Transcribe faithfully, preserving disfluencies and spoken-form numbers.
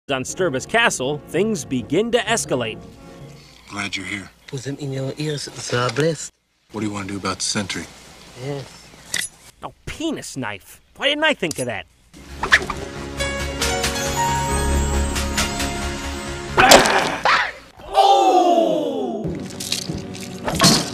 On Sturba's castle, things begin to escalate. Glad you're here. Wasn't in your ears, so blessed. What do you want to do about the sentry? Yes. Oh, penis knife. Why didn't I think of that? Oh!